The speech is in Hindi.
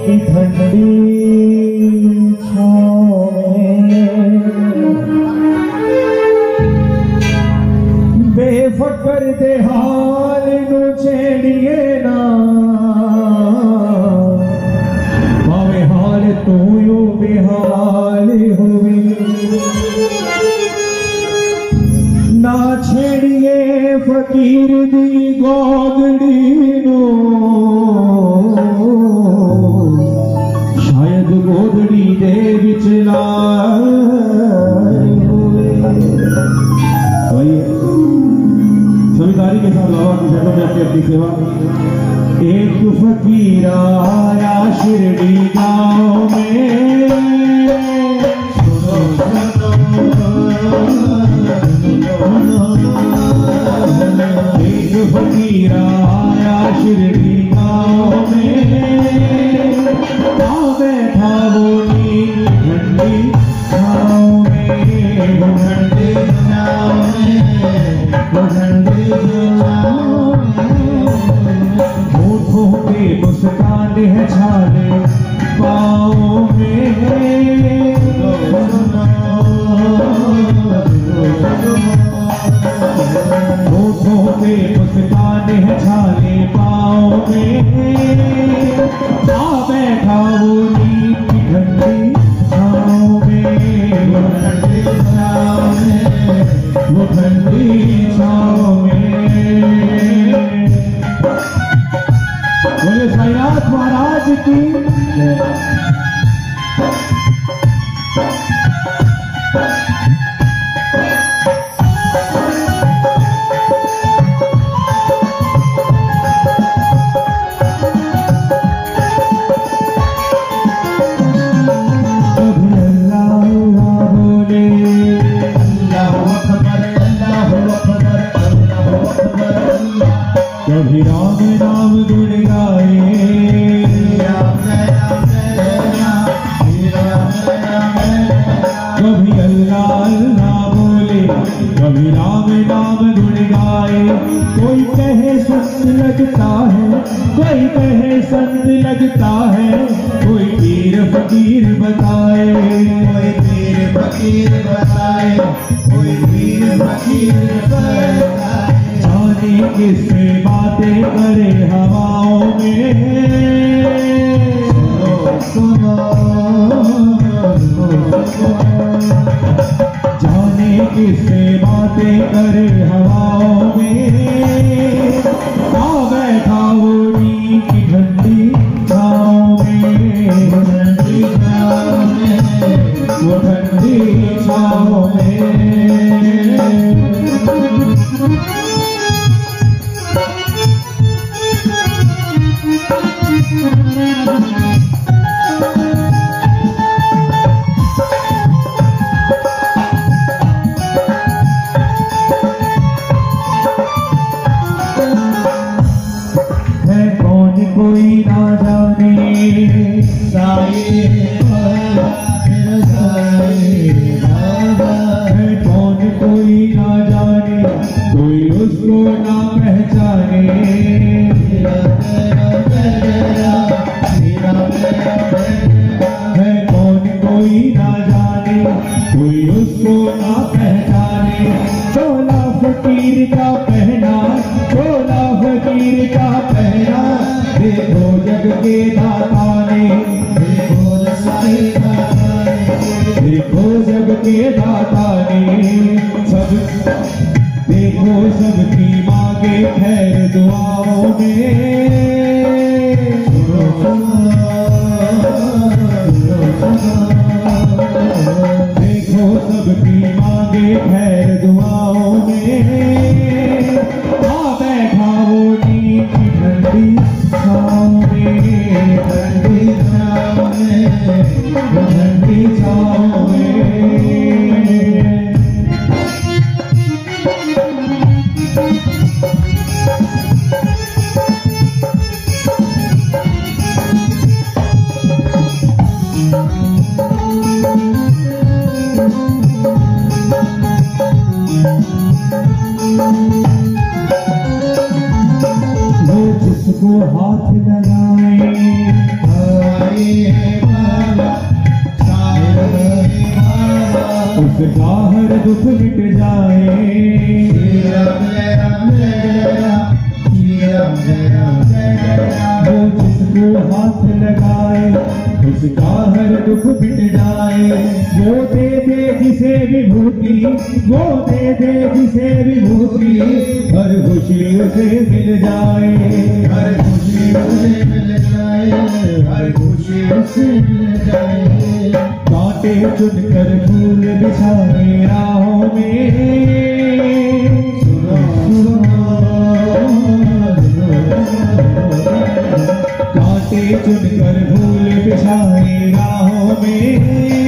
की ठंडी छाँव में बेफकर दे हाल नू छेड़िए ना भावे हाल तू यू बेहाल हुई ना छेड़िए फकीर दी गोदड़ी नो शायद गोदड़ी दे विच सभी तारी के साथ बाबा की शरणों में अपनी अपनी सेवा। एक फकीर आया शिरडी गाँव में एक फकीर आया शिरडी गाँव में बैठा वो ठंडी छाँव में ठंडी छाँव में ठंडी छाँव में होठों पे मुस्कान है छाले पाँव में होठों पे मुस्कान है छाले पाँव में बैठा वो नीम की ठंडी छाँव में ठंडी छाँव में वो ठंडी छाँव में। बोले साईनाथ महाराज की कभी राम नाम गुण गाए कभी अल्लाह अल्लाह बोले कभी राम नाम गुण गाए। कोई कहे संत लगता है कोई कहे संत लगता है कोई पीर फकीर बताए कोई पीर फकीर बताए कोई पीर फकीर बताए। जाने किससे बातें करे हवाओं में सुनो जाने किससे बातें करे हवाओं में बैठा वो नीम की ठंडी छाँव में ठंडी छाँव में वो ठंडी छाँव में। है कौन कोई ना जाने साए है कौन कोई ना जाने कोई उसको ना पहचाने है कौन कोई ना जाने कोई उसको ना पहचाने। चोला फकीर का पहना चोला फकीर का पहना देखो जग के दाता ने देखो जग के दाता ने सब देखो सबकी मांगे खैर दुआओं में देखो सबकी मांगे खैर दुआओं में बैठा वो नीम की ठंडी छाँव में ठंडी छाँव में ठंडी छाँव में। उसका हर दुख मिट जाए। श्री राम जय राम जय राम, श्री राम जय राम जय राम। वो जिसको हाथ लगाए उसका हर दुख मिट जाए। वो दे दे जिसे विभूति, वो दे दे जिसे विभूति, हर खुशी उसे मिल जाए। हर खुशी उसे मिल जाए, हर खुशी उसे मिल जाए। कांटे चुनकर फूल बिछाए राहों में, कांटे चुनकर फूल बिछाए राहों में।